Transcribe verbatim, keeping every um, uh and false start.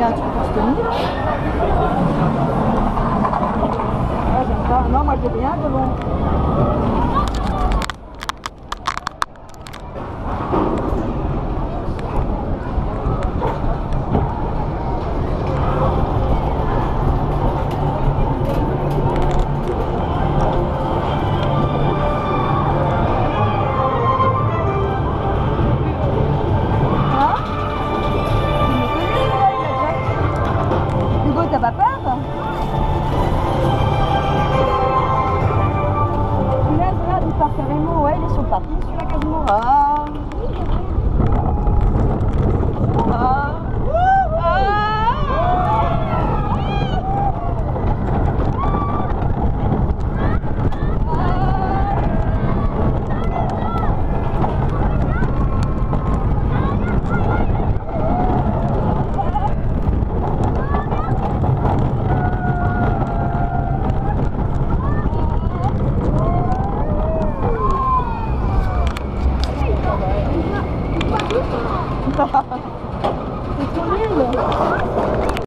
a un truc pour se tenir. Ah, j'aime pas. Non, moi j'ai rien devant. T'as pas peur? Celui-là, regarde, il part carrément. Ouais, il est sur le parking, celui-là, quasiment. Ah. Ah. Ah. C'est trop nul.